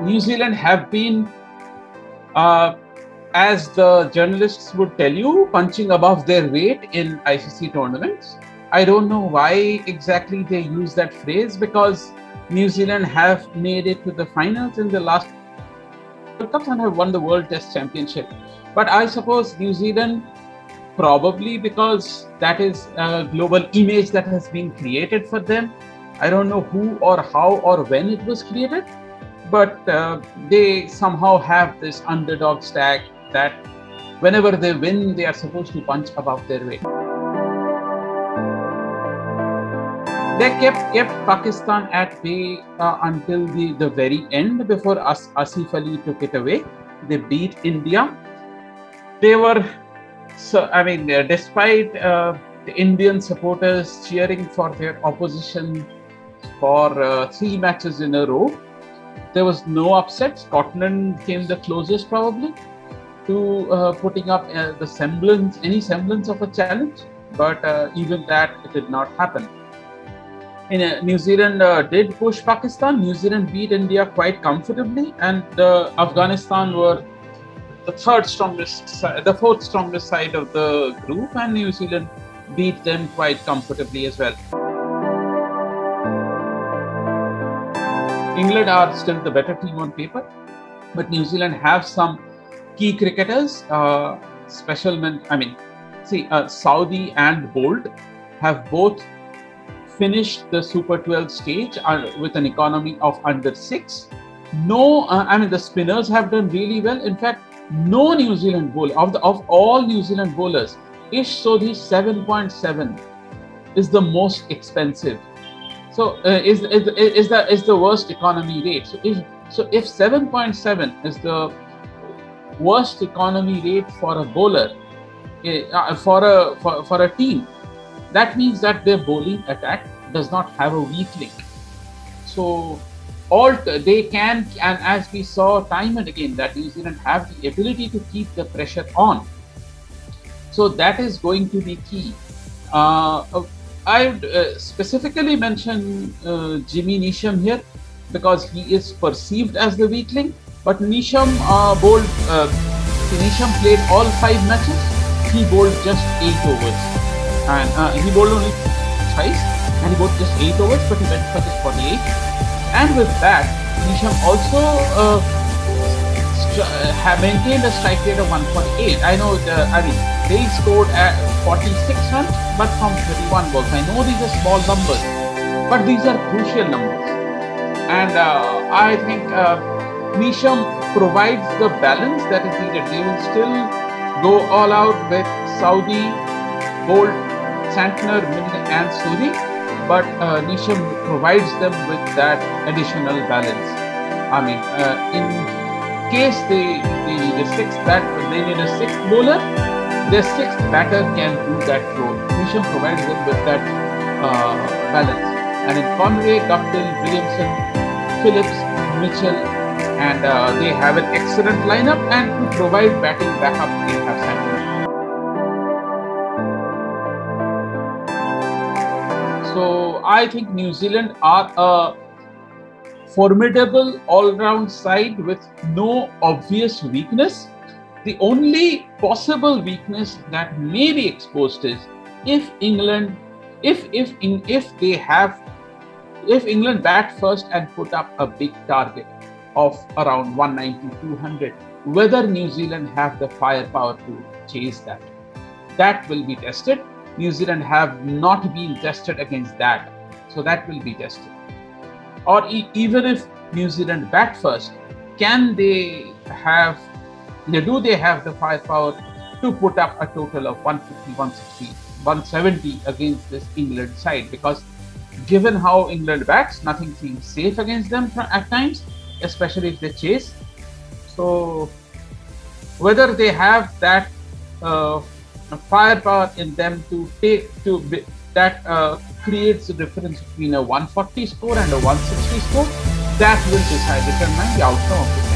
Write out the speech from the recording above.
New Zealand have been, as the journalists would tell you, punching above their weight in ICC tournaments. I don't know why exactly they use that phrase, because New Zealand have made it to the finals in the last World Cups and have won the World Test Championship. But I suppose New Zealand, probably because that is a global image that has been created for them. I don't know who or how or when it was created, but they somehow have this underdog stack that whenever they win, they are supposed to punch above their weight. They kept Pakistan at bay until the very end, before Asif Ali took it away. They beat India. They were, despite the Indian supporters cheering for their opposition for 3 matches in a row, there was no upset. Scotland came the closest probably to putting up any semblance of a challenge, but even that did not happen. New Zealand did push Pakistan. New Zealand beat India quite comfortably, and Afghanistan were the fourth strongest side of the group, and New Zealand beat them quite comfortably as well. England are still the better team on paper, but New Zealand have some key cricketers. Southee and Boult have both finished the Super 12 stage with an economy of under 6. The spinners have done really well. In fact, no New Zealand bowler of all New Zealand bowlers, Ish Sodhi 7.7 is the most expensive. So is the worst economy rate. So if 7.7 is the worst economy rate for a bowler for a team, that means that their bowling attack does not have a weak link. So they can, and as we saw time and again, that New Zealand have the ability to keep the pressure on. So that is going to be key. I would specifically mention Jimmy Neesham here, because he is perceived as the weak link. But Neesham played all 5 matches. He bowled just 8 overs, and he bowled only thrice, and he bowled just 8 overs, but he went for just 48. And with that, Neesham also maintained a strike rate of 148. I know they scored at 46 runs, but from 31 balls. I know these are small numbers, but these are crucial numbers. And I think Neesham provides the balance that is needed. They will still go all out with Southee, Boult, Santner, Milne and Sodhi, but Neesham provides them with that additional balance. In case they need a sixth bowler, their 6th batter can do that role. Neesham provides them with that balance. And in Conway, Guptill, Williamson, Phillips, Mitchell, and they have an excellent lineup, and to provide batting backup, they have Santner. So I think New Zealand are a formidable all-round side with no obvious weakness. The only possible weakness that may be exposed is if England bat first and put up a big target of around 190-200, whether New Zealand have the firepower to chase that. That will be tested. New Zealand have not been tested against that, so that will be tested. Or even if New Zealand bat first, do they have the firepower to put up a total of 150, 160, 170 against this England side? Because given how England bats, nothing seems safe against them at times, especially if they chase. So whether they have that firepower in them that creates the difference between a 140 score and a 160 score, that will determine the outcome of the